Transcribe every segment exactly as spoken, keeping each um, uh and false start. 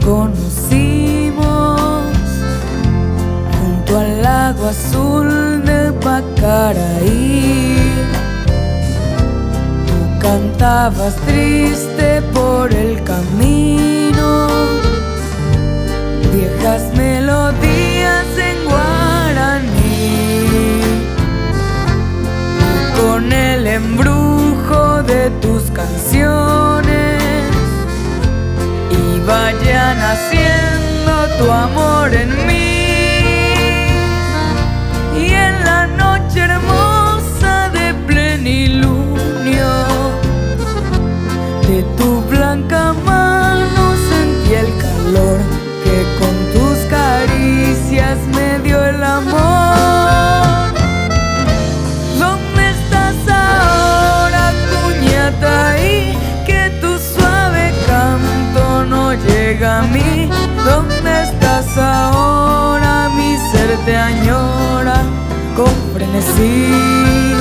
conocimos junto al lago azul de Pacaraí. Tú cantabas triste por el camino, viejas melodías en guaraní. Tú con el embrujo de tus canciones vaya naciendo tu amor en mí, y en la noche hermosa de plenilunio de tu blanca mano sentí el calor que con tus caricias me dio el amor. ¿Dónde estás ahora, Cuñataí? Que tu suave canto no llega a mí. ¿Dónde estás ahora? Mi ser te añora con frenesí.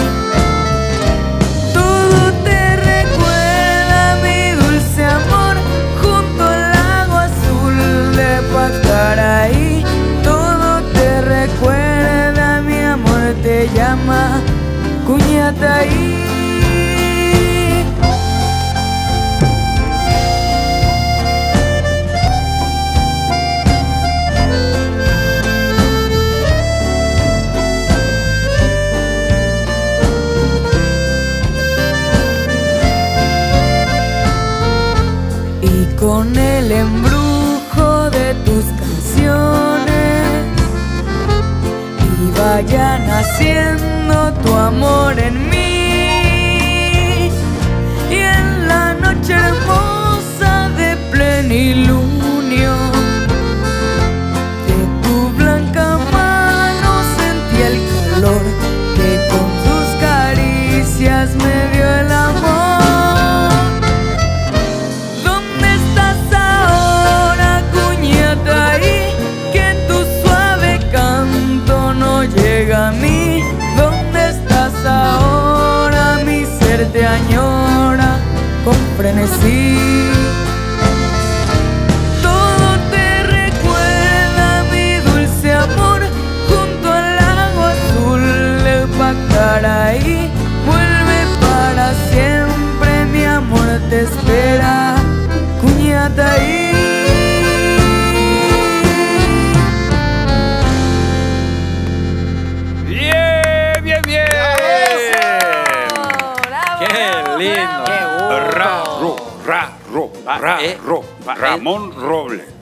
Todo te recuerda, mi dulce amor, junto al lago azul de Pacaraí. Todo te recuerda, mi amor te llama Cuñataí. Con el embrujo de tus canciones y vaya naciendo tu amor en mí, y en la noche hermosa de plenilunio de tu blanca mano sentí el calor que con tus caricias me dio el amor. Llega a mí. ¿Dónde estás ahora? Mi ser te añora con frenesí. Todo te recuerda, mi dulce amor, junto al lago azul de Pacaraí. Vuelve para siempre, mi amor te espera, Cuñataí. Lindo. Ra, ro, ra, ro, ra, eh, ro, Ramón Robles.